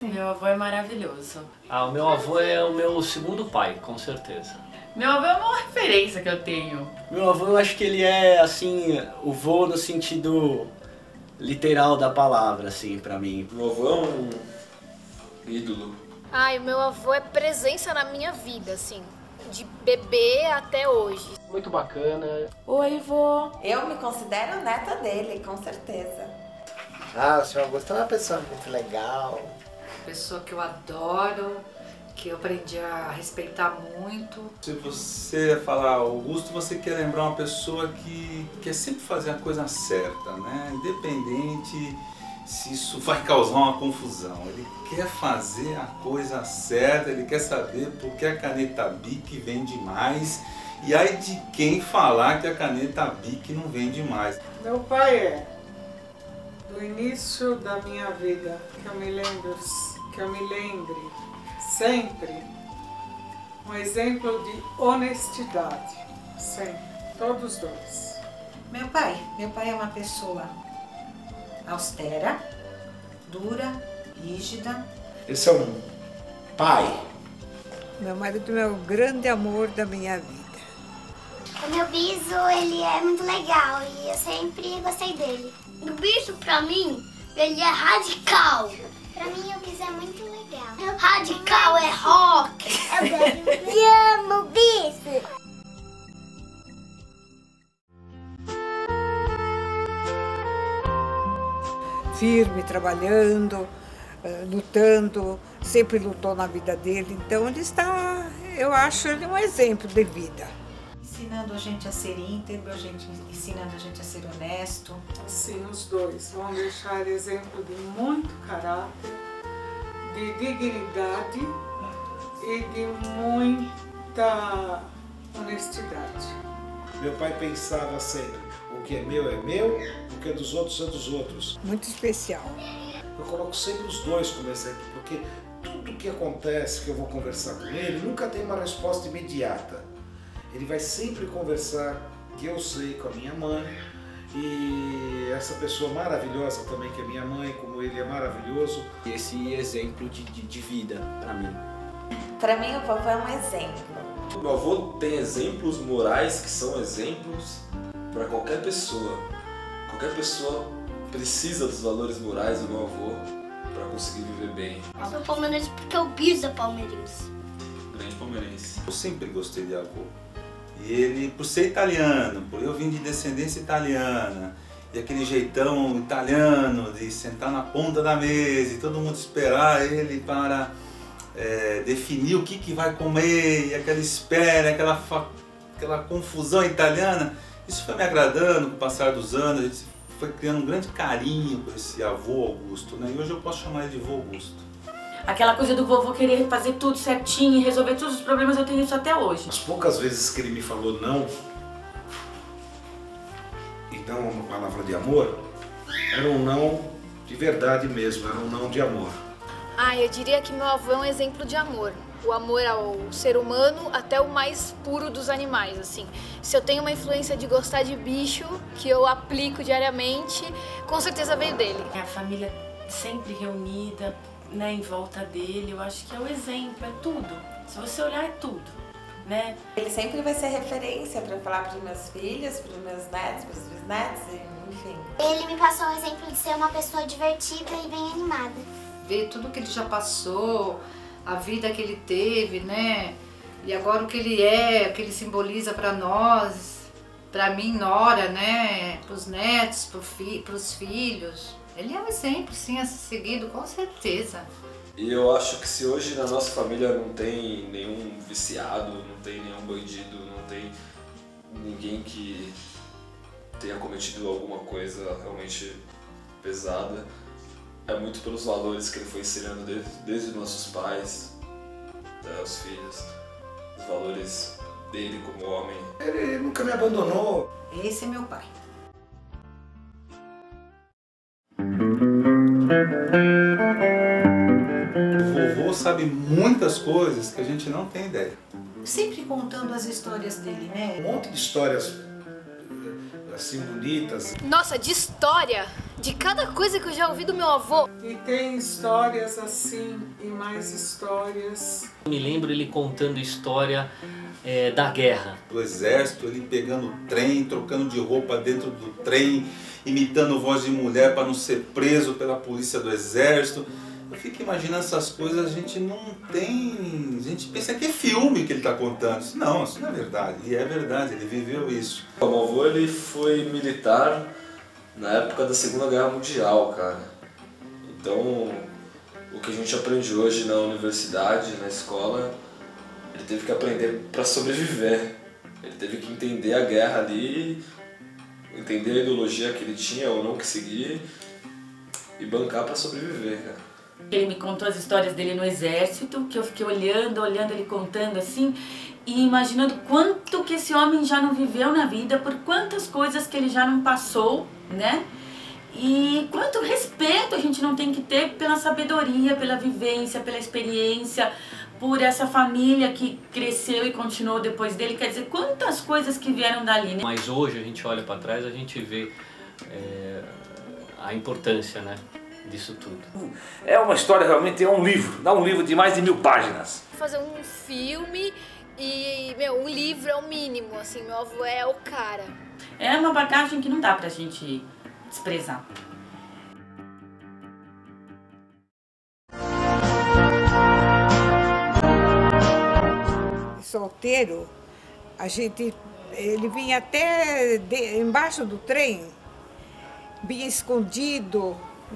Meu avô é maravilhoso. Ah, o meu avô é o meu segundo pai, com certeza. Meu avô é uma referência que eu tenho. Meu avô, eu acho que ele é, assim, o vô no sentido literal da palavra, assim, pra mim. Meu avô é um ídolo. Ai, o meu avô é presença na minha vida, assim, de bebê até hoje. Muito bacana. Oi, vô. Eu me considero neta dele, com certeza. Ah, o senhor Augusto é uma pessoa muito legal. Pessoa que eu adoro, que eu aprendi a respeitar muito. Se você falar Augusto, você quer lembrar uma pessoa que quer sempre fazer a coisa certa, né? Independente se isso vai causar uma confusão. Ele quer fazer a coisa certa, ele quer saber por que a caneta Bic vende mais. E aí de quem falar que a caneta Bic não vende mais. Meu pai é, do início da minha vida, que eu me lembre sempre, um exemplo de honestidade, sempre, todos dois. Meu pai é uma pessoa austera, dura, rígida. Esse é um pai. Meu marido é o grande amor da minha vida. O meu biso, ele é muito legal e eu sempre gostei dele. O bicho, pra mim, ele é radical. Pra mim, o biso é muito legal. Radical é rock. Eu amo o bicho. Firme, trabalhando, lutando, sempre lutou na vida dele. Então ele está, eu acho ele um exemplo de vida. Ensinando a gente a ser íntegro, ensinando a gente a ser honesto. Sim, os dois vão deixar exemplo de muito caráter, de dignidade e de muita honestidade. Meu pai pensava sempre, o que é meu, o que é dos outros é dos outros. Muito especial. Eu coloco sempre os dois como exemplo, porque tudo que acontece que eu vou conversar com ele, nunca tem uma resposta imediata. Ele vai sempre conversar, que eu sei, com a minha mãe, e essa pessoa maravilhosa também que é minha mãe, como ele é maravilhoso. Esse exemplo de vida pra mim. Pra mim, o vovô é um exemplo. Meu avô tem exemplos morais que são exemplos para qualquer pessoa. Qualquer pessoa precisa dos valores morais do meu avô para conseguir viver bem. Eu sou palmeirense porque o biso é palmeirense. Grande palmeirense. Eu sempre gostei de avô. E ele, por ser italiano, por eu vim de descendência italiana, e aquele jeitão italiano de sentar na ponta da mesa e todo mundo esperar ele para definir o que vai comer, e aquela espera, aquela confusão italiana, isso foi me agradando com o passar dos anos, a gente foi criando um grande carinho por esse avô Augusto, né? E hoje eu posso chamar ele de vô Augusto. Aquela coisa do vovô querer fazer tudo certinho e resolver todos os problemas, eu tenho isso até hoje. As poucas vezes que ele me falou não, e não uma palavra de amor, era um não de verdade mesmo, era um não de amor. Ah, eu diria que meu avô é um exemplo de amor. O amor ao ser humano até o mais puro dos animais, assim. Se eu tenho uma influência de gostar de bicho, que eu aplico diariamente, com certeza veio dele. A família sempre reunida, né, em volta dele, eu acho que é o exemplo, é tudo. Se você olhar, é tudo, né? Ele sempre vai ser referência para falar para os meus filhos, para os meus netos, para os bisnetos, enfim. Ele me passou o exemplo de ser uma pessoa divertida e bem animada. Ver tudo que ele já passou, a vida que ele teve, né? E agora o que ele é, o que ele simboliza para nós, para mim, nora, né? Para os netos, para os filhos. Ele é um exemplo, sim, a ser seguido, com certeza. E eu acho que se hoje na nossa família não tem nenhum viciado, não tem nenhum bandido, não tem ninguém que tenha cometido alguma coisa realmente pesada, é muito pelos valores que ele foi ensinando desde os nossos pais, até os filhos, os valores dele como homem. Ele nunca me abandonou. Esse é meu pai. O vovô sabe muitas coisas que a gente não tem ideia. Sempre contando as histórias dele, né? Um monte de histórias assim bonitas. Nossa, de história, de cada coisa que eu já ouvi do meu avô. E tem histórias assim e mais histórias. Eu me lembro ele contando história da guerra. Do exército, ele pegando o trem, trocando de roupa dentro do trem, imitando voz de mulher para não ser preso pela polícia do exército. Eu fico imaginando essas coisas, a gente não tem... A gente pensa que é filme que ele está contando. Não, isso não é verdade. E é verdade, ele viveu isso. O meu avô, ele foi militar na época da Segunda Guerra Mundial, cara. Então, o que a gente aprende hoje na universidade, na escola, ele teve que aprender para sobreviver. Ele teve que entender a guerra ali, entender a ideologia que ele tinha ou não que seguir e bancar para sobreviver, cara. Ele me contou as histórias dele no exército, que eu fiquei olhando ele contando assim, e imaginando quanto que esse homem já não viveu na vida, por quantas coisas que ele já não passou, né? E quanto respeito a gente não tem que ter pela sabedoria, pela vivência, pela experiência, por essa família que cresceu e continuou depois dele. Quer dizer, quantas coisas que vieram dali, né? Mas hoje a gente olha para trás, a gente vê a importância, né, disso tudo. É uma história, realmente é um livro, dá um livro de mais de 1000 páginas. Fazer um filme e, um livro é o mínimo, assim, meu avô é o cara. É uma bagagem que não dá pra gente desprezar. Solteiro, ele vinha até embaixo do trem, vinha escondido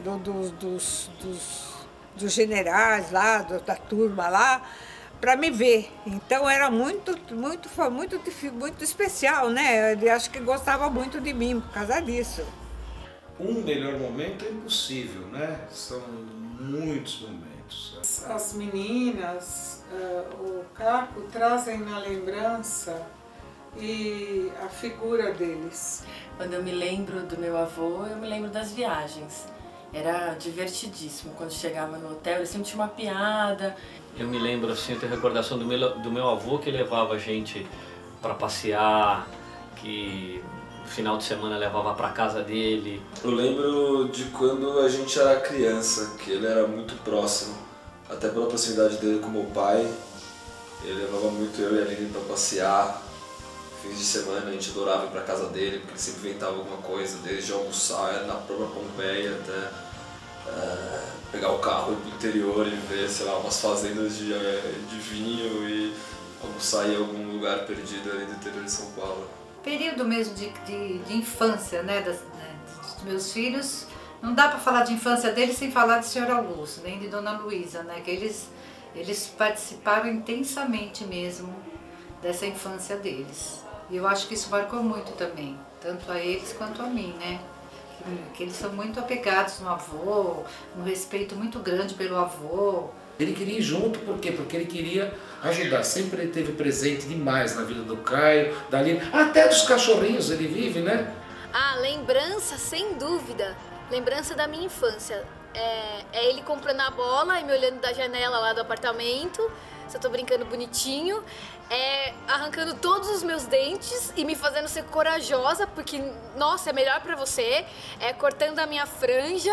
dos generais lá, da turma lá, para me ver. Então era muito especial, né? Ele acho que gostava muito de mim por causa disso. Um melhor momento é impossível, né? São muitos momentos. As meninas, o Caco, trazem na lembrança e a figura deles. Quando eu me lembro do meu avô, eu me lembro das viagens. Era divertidíssimo. Quando chegava no hotel, ele sempre tinha uma piada. Eu me lembro, assim, eu tenho recordação do meu avô que levava a gente para passear, que no final de semana levava para casa dele. Eu lembro de quando a gente era criança, que ele era muito próximo, até pela proximidade dele com meu pai. Ele levava muito eu e a Aline para passear. Fins de semana a gente adorava ir para casa dele, porque ele sempre inventava alguma coisa, desde almoçar na própria Pompeia até pegar o carro e ir pro interior e ver, sei lá, umas fazendas de vinho e almoçar em algum lugar perdido ali do interior de São Paulo. Período mesmo de infância, né, dos meus filhos, não dá para falar de infância deles sem falar de Sr. Augusto, nem de Dona Luísa, né, que eles participaram intensamente mesmo dessa infância deles. E eu acho que isso marcou muito também, tanto a eles quanto a mim, né? Que eles são muito apegados no avô, um respeito muito grande pelo avô. Ele queria ir junto, por quê? Porque ele queria ajudar. Sempre ele esteve presente demais na vida do Caio, da Aline, até dos cachorrinhos ele vive, né? Ah, lembrança, sem dúvida. Lembrança da minha infância. É ele comprando a bola e me olhando da janela lá do apartamento, se eu tô brincando bonitinho, arrancando todos os meus dentes e me fazendo ser corajosa, porque, nossa, é melhor pra você, cortando a minha franja,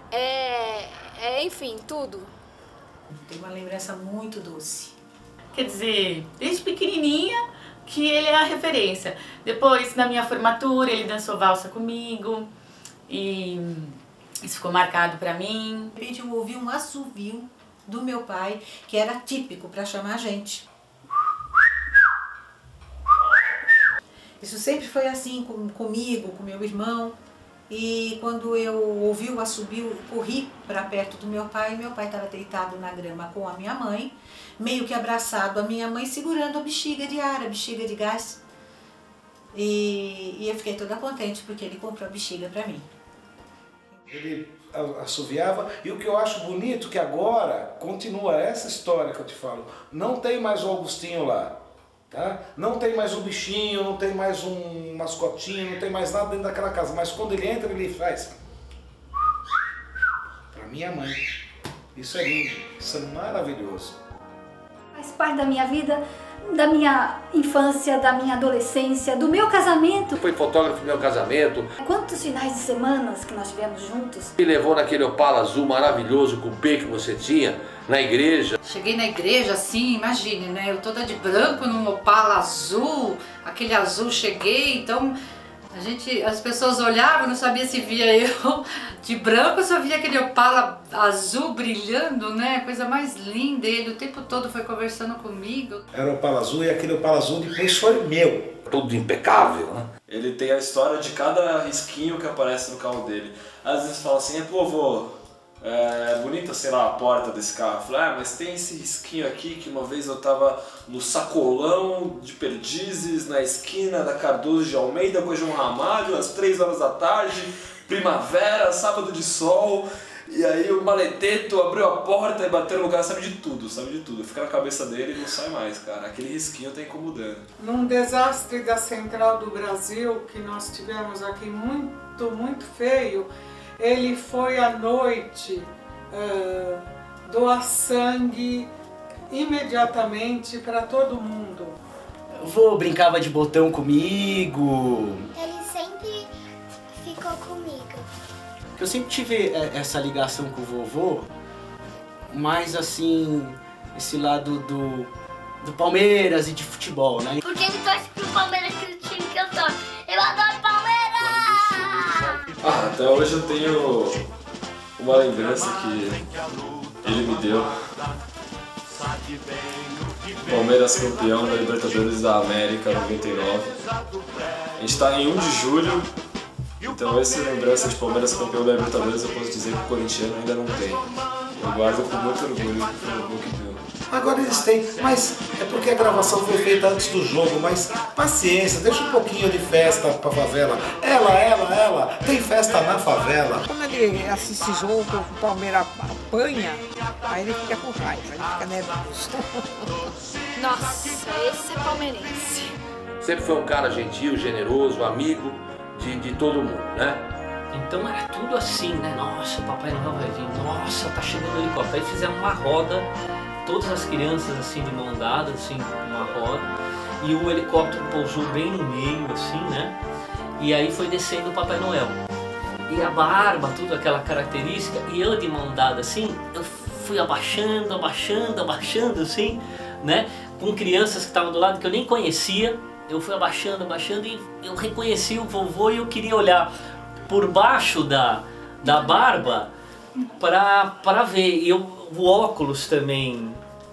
enfim, tudo. Tem uma lembrança muito doce. Quer dizer, desde pequenininha que ele é a referência. Depois, na minha formatura, ele dançou valsa comigo e isso ficou marcado pra mim. De repente eu ouvi um assovio do meu pai, que era típico para chamar a gente. Isso sempre foi assim comigo, com meu irmão. E quando eu ouvi o assobio, corri para perto do meu pai estava deitado na grama com a minha mãe, meio que abraçado a minha mãe, segurando a bexiga de ar, a bexiga de gás. E eu fiquei toda contente porque ele comprou a bexiga para mim. Ele assoviava, e o que eu acho bonito que agora continua essa história que eu te falo. Não tem mais o Augustinho lá, tá? Não tem mais um bichinho, não tem mais um mascotinho, não tem mais nada dentro daquela casa. Mas quando ele entra, ele faz pra minha mãe. Isso é lindo, isso é maravilhoso. Faz parte da minha vida, da minha infância, da minha adolescência, do meu casamento. Foi fotógrafo do meu casamento. Quantos finais de semana que nós tivemos juntos. Me levou naquele Opala azul maravilhoso, cupê que você tinha, na igreja. Cheguei na igreja assim, imagine, né? Eu toda de branco num Opala azul, aquele azul cheguei, então... As pessoas olhavam, não sabia se via eu de branco, só via aquele Opala azul brilhando, né? Coisa mais linda. Ele o tempo todo foi conversando comigo. Era o Opala azul e aquele Opala azul depois foi meu. Tudo impecável, né? Ele tem a história de cada risquinho que aparece no carro dele. Às vezes fala assim, pô, vô, é bonita, sei lá, a porta desse carro. Eu falei, mas tem esse risquinho aqui que uma vez eu tava no sacolão de Perdizes, na esquina da Cardoso de Almeida com o João Ramalho, às 3 horas da tarde, primavera, sábado de sol. E aí o maleteto abriu a porta e bateu no lugar, sabe de tudo. Fica na cabeça dele e não sai mais, cara. Aquele risquinho tá incomodando. Num desastre da Central do Brasil, que nós tivemos aqui muito feio, ele foi à noite doar sangue imediatamente para todo mundo. O vô brincava de botão comigo. Ele sempre ficou comigo. Eu sempre tive essa ligação com o vovô, mas assim, esse lado do Palmeiras e de futebol, né? Porque ele torce pro Palmeiras, que é o time que eu torço. Eu adoro Palmeiras! Até hoje eu tenho uma lembrança que ele me deu. Palmeiras campeão da Libertadores da América 99. A gente está em 1 de julho, então essa lembrança de Palmeiras campeão da Libertadores eu posso dizer que o corintiano ainda não tem. Eu guardo com muito orgulho que foi o gol que deu. Agora eles têm, mas é porque a gravação foi feita antes do jogo, mas paciência, deixa um pouquinho de festa pra favela. Ela, tem festa na favela. Quando ele assiste jogo, o Palmeiras apanha, aí ele fica com raiva, ele fica nervoso. Nossa, esse é palmeirense. Sempre foi um cara gentil, generoso, amigo de todo mundo, né? Então era tudo assim, né? Nossa, o Papai Noel vai vir, nossa, tá chegando o helicóptero. Aí fizemos uma roda, todas as crianças assim de mão dada, assim, uma roda. E o helicóptero pousou bem no meio, assim, né? E aí foi descendo o Papai Noel. E a barba, tudo aquela característica. E eu de mão dada assim, eu fui abaixando, assim, né? Com crianças que estavam do lado que eu nem conhecia. Eu fui abaixando e eu reconheci o vovô e eu queria olhar por baixo da barba para ver. E o óculos também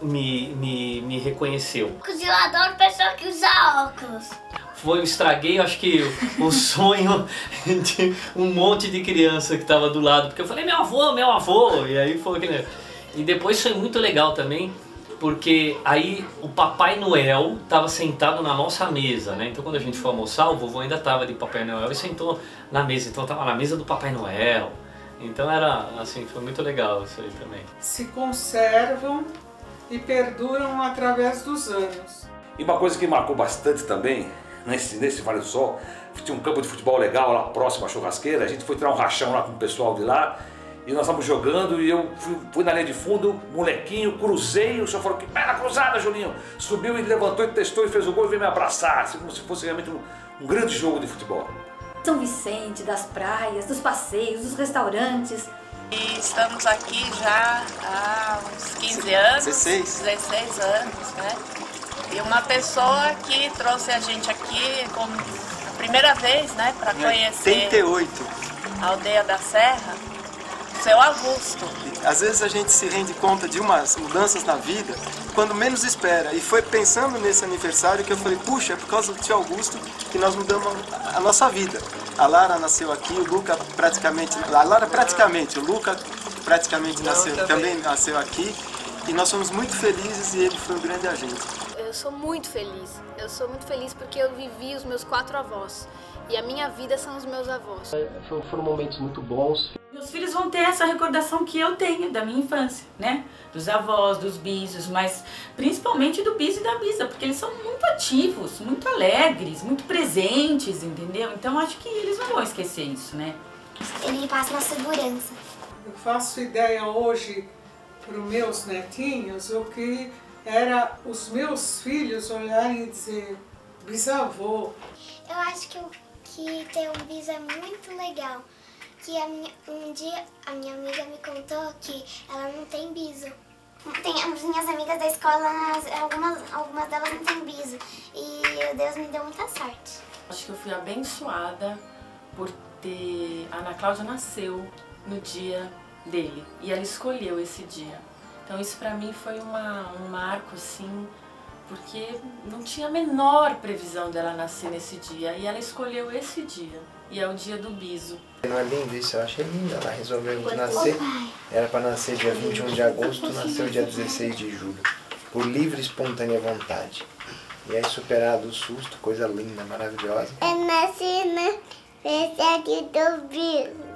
me reconheceu. Eu adoro pessoa que usa óculos. Eu estraguei, acho que o sonho de um monte de criança que estava do lado, porque eu falei, meu avô, e aí foi aquele... E depois foi muito legal também, porque aí o Papai Noel estava sentado na nossa mesa, né? Então quando a gente foi almoçar, o vovô ainda estava de Papai Noel e sentou na mesa, então estava na mesa do Papai Noel. Então era assim, foi muito legal isso aí também. Se conservam e perduram através dos anos. E uma coisa que marcou bastante também, nesse Vale do Sol, tinha um campo de futebol legal lá próximo à churrasqueira, a gente foi tirar um rachão lá com o pessoal de lá, e nós estávamos jogando e eu fui na linha de fundo, molequinho, cruzei, o senhor falou que perna cruzada, Julinho, subiu e levantou e testou e fez o gol e veio me abraçar, assim, como se fosse realmente um grande jogo de futebol. São Vicente, das praias, dos passeios, dos restaurantes. E estamos aqui já há uns 15 anos, 16 anos, né? E uma pessoa que trouxe a gente aqui como a primeira vez, né, para conhecer 88. a Aldeia da Serra, seu Augusto. Às vezes a gente se rende conta de umas mudanças na vida quando menos espera. E foi pensando nesse aniversário que eu falei, puxa, é por causa do tio Augusto que nós mudamos a nossa vida. A Lara nasceu aqui, o Luca praticamente, o Luca praticamente também nasceu aqui. E nós somos muito felizes e ele foi um grande agente. Eu sou muito feliz porque eu vivi os meus 4 avós. E a minha vida são os meus avós. Foram momentos muito bons. Meus filhos vão ter essa recordação que eu tenho da minha infância, né? Dos avós, dos bisos, mas principalmente do biso e da bisa, porque eles são muito ativos, muito alegres, muito presentes, entendeu? Então acho que eles não vão esquecer isso, né? Ele passa uma segurança. Eu faço ideia hoje para os meus netinhos o que era os meus filhos olharem e dizer, bisavô. Eu acho que ter um bis é muito legal. Que um dia a minha amiga me contou que ela não tem biso. As minhas amigas da escola, algumas delas não têm biso. E Deus me deu muita sorte. Acho que eu fui abençoada por ter... A Ana Cláudia nasceu no dia dele e ela escolheu esse dia. Então isso pra mim foi um marco, assim, porque não tinha a menor previsão dela nascer nesse dia e ela escolheu esse dia. E é o dia do biso. Não é lindo isso? Eu achei lindo. Ela resolveu nascer. Era para nascer dia 21 de agosto, nasceu dia 16 de julho. Por livre e espontânea vontade. E aí, superado o susto, coisa linda, maravilhosa. Eu nasci na cidade do biso.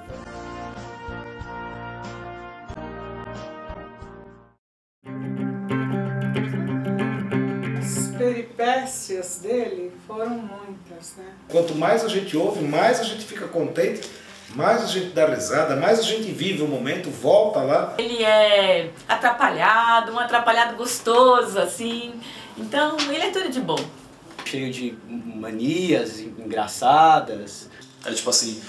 As peripécias dele foram muitas, né? Quanto mais a gente ouve, mais a gente fica contente, mais a gente dá risada, mais a gente vive o momento, volta lá. Ele é atrapalhado, um atrapalhado gostoso, assim. Então, ele é tudo de bom. Cheio de manias engraçadas. É tipo assim...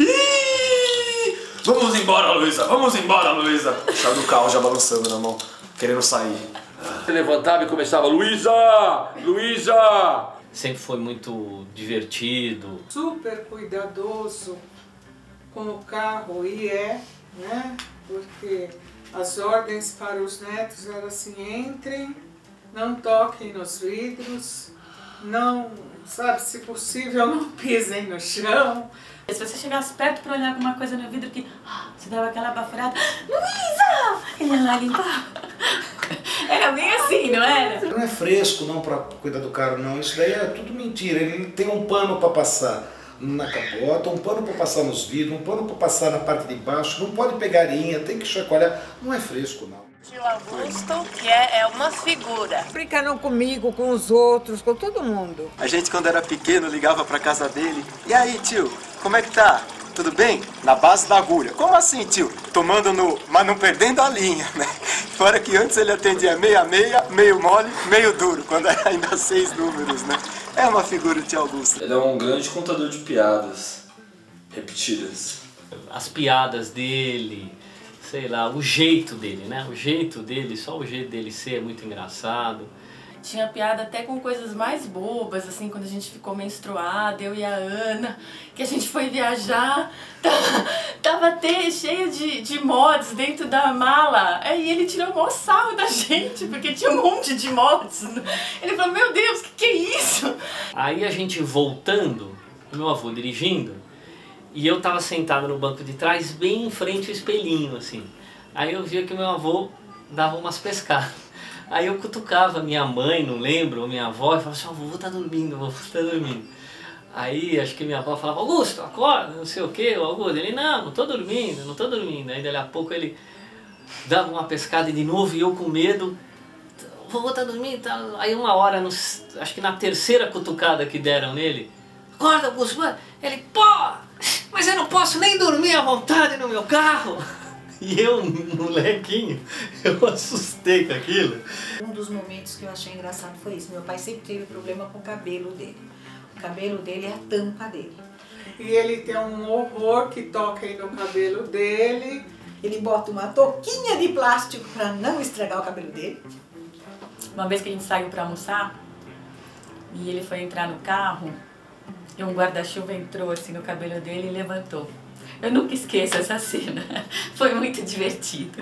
Vamos embora, Luísa! Vamos embora, Luísa! Chave do carro já balançando na mão, querendo sair. Ele levantava e começava, Luísa! Luísa! Sempre foi muito divertido. Super cuidadoso com o carro, e né? Porque as ordens para os netos eram assim, entrem, não toquem nos vidros, não, sabe, se possível, não pisem no chão. Se você chegasse perto para olhar alguma coisa no vidro que você dava aquela baforada, Luísa! Ele ia lá limpar. Era bem assim, não era? Não é fresco não para cuidar do carro, não. Isso daí é tudo mentira. Ele tem um pano para passar na capota, um pano para passar nos vidros, um pano para passar na parte de baixo. Não pode pegar arinha, tem que chacoalhar. Não é fresco, não. Tio Augusto, que é uma figura. Brincaram comigo, com os outros, com todo mundo. A gente, quando era pequeno, ligava pra casa dele. E aí, tio, como é que tá? Tudo bem? Na base da agulha. Como assim, tio? Tomando mas não perdendo a linha, né? Fora que antes ele atendia meia, meio mole, meio duro, quando era ainda 6 números, né? É uma figura, o tio Augusto. Ele é um grande contador de piadas repetidas. As piadas dele, sei lá, o jeito dele, né? O jeito dele, só o jeito dele ser é muito engraçado. Tinha piada até com coisas mais bobas, assim, quando a gente ficou menstruada, eu e a Ana, que a gente foi viajar, tava até cheio de mods dentro da mala. Aí ele tirou o maior sarro da gente, porque tinha um monte de mods. Ele falou, meu Deus, que é isso? Aí a gente voltando, o meu avô dirigindo, e eu tava sentado no banco de trás, bem em frente ao espelhinho, assim. Aí eu via que o meu avô dava umas pescadas. Aí eu cutucava minha mãe, não lembro, ou minha avó, e falava assim, o vovô tá dormindo, o vovô tá dormindo. Aí acho que minha avó falava, Augusto, acorda, não sei o que, o Augusto. Ele, não tô dormindo, não tô dormindo. Aí dali a pouco ele dava uma pescada de novo e eu com medo, o vovô tá dormindo, tá... Aí uma hora, acho que na terceira cutucada que deram nele, acorda, Augusto, ele, pô, mas eu não posso nem dormir à vontade no meu carro. E eu, molequinho, eu assustei com aquilo. Um dos momentos que eu achei engraçado foi isso. Meu pai sempre teve problema com o cabelo dele. O cabelo dele é a tampa dele. E ele tem um horror que toca aí no cabelo dele. Ele bota uma touquinha de plástico para não estragar o cabelo dele. Uma vez que a gente saiu para almoçar, e ele foi entrar no carro, e um guarda-chuva entrou assim no cabelo dele e levantou. Eu nunca esqueço essa cena, foi muito divertido.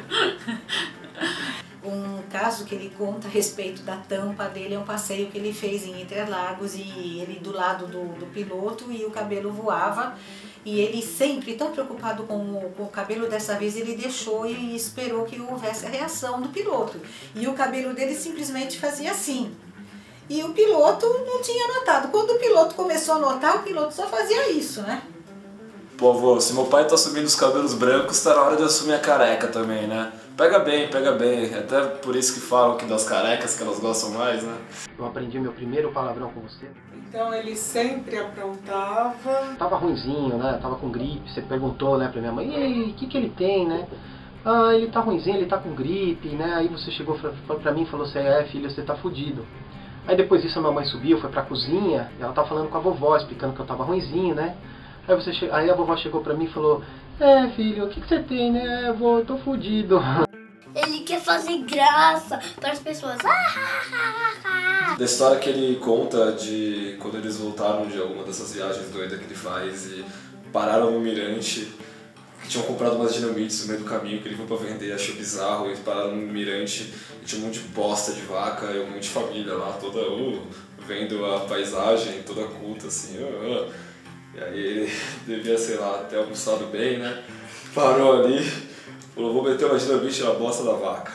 Um caso que ele conta a respeito da tampa dele é um passeio que ele fez em Interlagos e ele do lado do piloto e o cabelo voava. E ele sempre tão preocupado com o cabelo, dessa vez ele deixou e esperou que houvesse a reação do piloto. E o cabelo dele simplesmente fazia assim. E o piloto não tinha notado. Quando o piloto começou a notar, o piloto só fazia isso, né? Pô, avô, se meu pai tá assumindo os cabelos brancos, tá na hora de assumir a careca também, né? Pega bem, pega bem. Até por isso que falam que das carecas que elas gostam mais, né? Eu aprendi meu primeiro palavrão com você. Então ele sempre aprontava. Tava ruinzinho, né? Tava com gripe. Você perguntou, né, pra minha mãe, e aí, o que ele tem, né? Ah, ele tá ruimzinho, ele tá com gripe, né? Aí você chegou pra mim e falou assim, filho, você tá fudido. Aí depois disso a mamãe subiu, foi pra cozinha, e ela tava falando com a vovó, explicando que eu tava ruimzinho, né? Aí a vovó chegou pra mim e falou, filho, o que você tem, né? Eu tô fudido. Ele quer fazer graça para as pessoas. Da história que ele conta de quando eles voltaram de alguma dessas viagens doidas que ele faz e pararam no mirante, que tinham comprado umas dinamites no meio do caminho que ele foi pra vender, achou bizarro, e pararam no mirante e tinha um monte de bosta de vaca e um monte de família lá, toda vendo a paisagem, toda culta assim. E aí ele devia, sei lá, ter almoçado bem, né? Parou ali, falou, vou meter uma dinamite na bosta da vaca.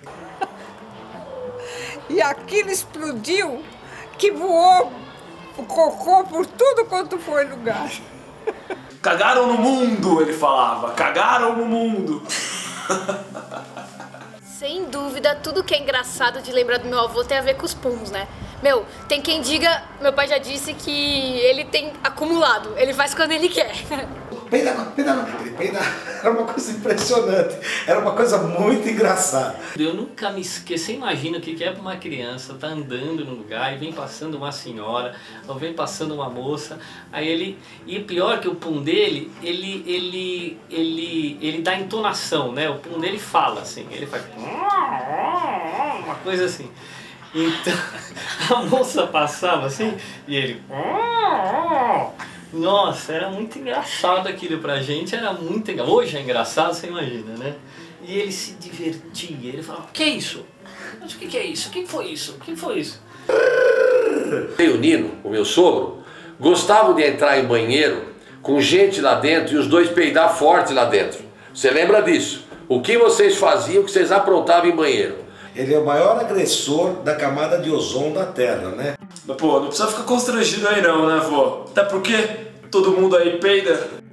E aquilo explodiu, que voou o cocô por tudo quanto foi lugar. Cagaram no mundo, ele falava, cagaram no mundo. Sem dúvida, tudo que é engraçado de lembrar do meu avô tem a ver com os puns, né? Meu, tem quem diga, meu pai já disse que ele tem acumulado, ele faz quando ele quer. Peida não, ele peida, era uma coisa impressionante, era uma coisa muito engraçada. Eu nunca me esqueço, você imagina o que é para uma criança, tá andando no lugar e vem passando uma senhora, ou vem passando uma moça, aí ele, e pior que o pum dele, ele dá entonação, né? O pum dele fala assim, ele faz uma coisa assim. Então, a moça passava assim, e ele... Nossa, era muito engraçado aquilo pra gente, era muito engraçado. Hoje é engraçado, você imagina, né? E ele se divertia, ele falava, o que é isso? Mas o que é isso? O que foi isso? O que foi isso? E o Nino, o meu sogro, gostavam de entrar em banheiro com gente lá dentro e os dois peidar forte lá dentro. Você lembra disso? O que vocês faziam, o que vocês aprontavam em banheiro? Ele é o maior agressor da camada de ozônio da Terra, né? Mas, pô, não precisa ficar constrangido aí não, né, vô? Até porque todo mundo aí peida.